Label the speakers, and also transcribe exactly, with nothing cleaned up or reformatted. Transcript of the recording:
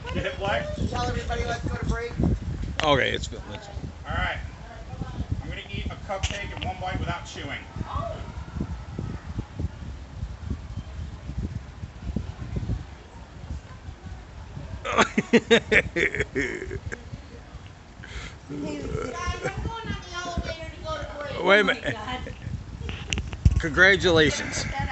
Speaker 1: You hit play?
Speaker 2: Tell everybody let's go to break.
Speaker 3: Okay, it's good. Let's...
Speaker 1: Alright. I'm going to eat a cupcake in one bite without chewing.
Speaker 3: Wait a minute. Congratulations.